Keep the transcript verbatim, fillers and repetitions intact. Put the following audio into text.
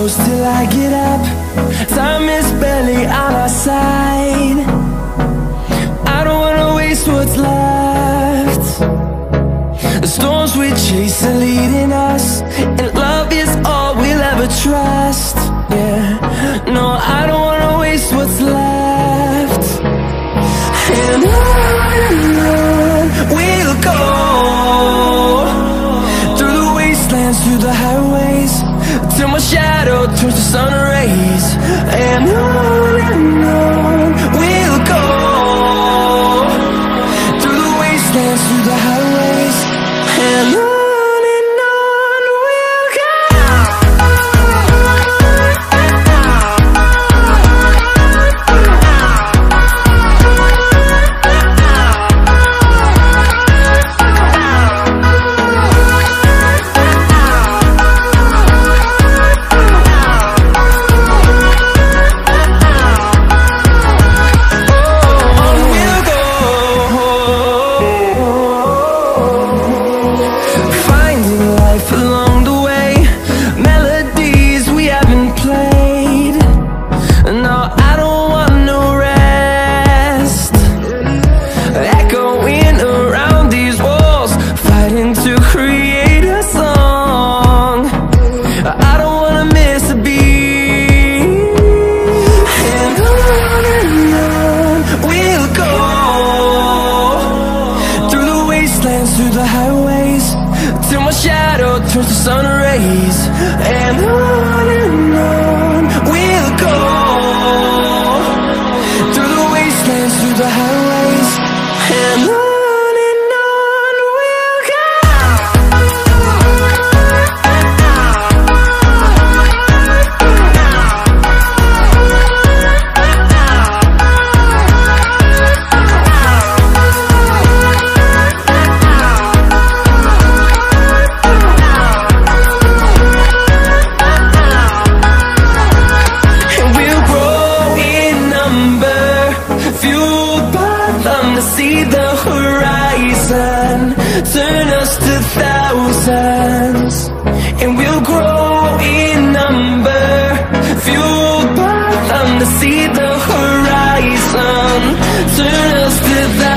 close till I get up. Time is barely on our side. I don't wanna waste what's left. The storms we chase are leading us, and love is all we'll ever trust. Yeah, no, I don't wanna waste what's left. And on and on we'll go, through the wastelands, through the highways, till my shadow turns to sun rays. And on and on we'll go, through the wastelands, through the highways, and on. Through the highways, till my shadow turns to sun rays. And on and on we'll go, through the wastelands, through the highways, and on. See the horizon, turn us to thousands, and we'll grow in number, fueled by them. To see the horizon, turn us to thousands.